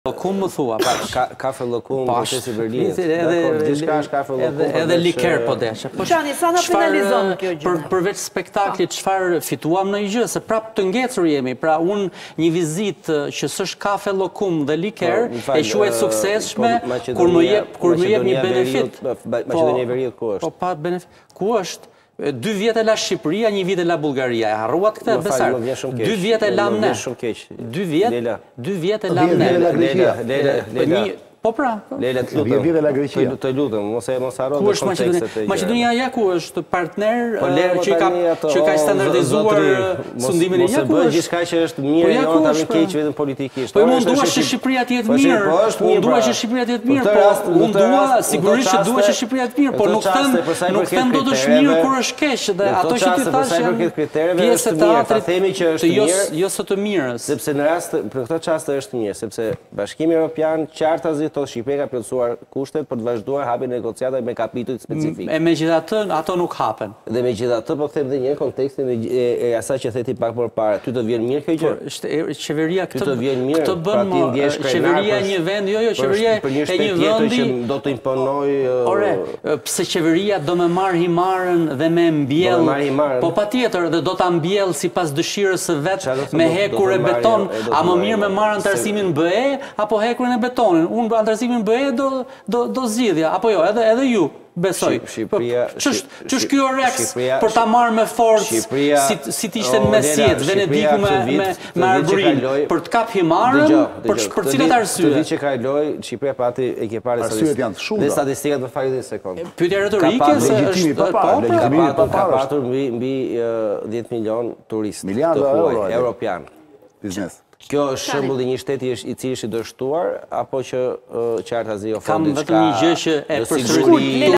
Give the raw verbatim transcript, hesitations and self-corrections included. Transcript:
Lokum më thua, kafe lokum, procesi Berlinit. Gjithçka është kafe lokum. Edhe liker po deshe. Çani, sa na finalizon kjo gjë? Përveç spektaklit, çfarë fituam në një gjë, se prap të ngecur jemi. Pra unë një vizitë që s'është kafe lokum dhe liker, e quhet suksesshme kur më jep kur më jep një benefit. Maqedonia e Veriut ku është? Po pa benefit. Ku është? Dy vjetë e la Shqipëria, një vit e la Bulgaria. E harruat këtë, besar. Dy vjetë e lam ne. Dy vjetë, dy vjetë e lam ne. Lela, Lela, Lela. Po pra. Lela, të lutem. Dy vjetë e la Greqia. Të lutem, mos e mos harro ku është Maqedonia? Maqedonia ja ku është partner që ka që ka standardizuar sundimin e ja ku është. është Gjithçka që është mirë, jo ta më keq vetëm politikisht. Po unë dua që Shqipëria të jetë mirë. Unë dua që Shqipëria të jetë mirë, po unë dua sigurisht që dua që Shqipëria të mirë, po nuk them nuk them dot është mirë kur është keq dhe ato që ti thash janë pjesë të teatrit, themi që është mirë, jo së të mirës. Sepse në rast për këtë çast është mirë, sepse Bashkimi Evropian qartazi thotë Shqipëria ka plotësuar kushtet për të vazhduar hapjen e negociatave me kapitujt specifik. E megjithatë ato nuk hapen. Dhe megjithatë po them edhe një herë kontekstin e asaj që theti pak më parë. Ty të vjen mirë kjo gjë? Qeveria këtë të vjen mirë. Këtë bën qeveria e një vendi, jo jo, qeveria e një vendi që do të imponoj. Ore, pse qeveria do më marr himarën dhe më mbjell. Po patjetër dhe do ta mbjell sipas dëshirës së vet me hekur e beton, a më mirë me marr antarësimin B E apo hekurin e betonit. Unë antarësimin B E do do do zgjidhja, apo jo, edhe edhe ju besoj. Ç'është ky oreks për ta marrë me forcë si si të ishte në mesjet Venediku me me me Arburin për të kap himarën për për cilat arsye? Të vit që kaloi, Shqipëria pati ekipare statistike. Dhe statistikat më falni një sekond. Pyetja retorike se është po po ka patur mbi mbi dhjetë milion turistë miliardë euro europian. Biznes. Kjo është shembull i një shteti i cili është i dështuar apo që qartazi ofron diçka? Kam vetëm një gjë që e përsërit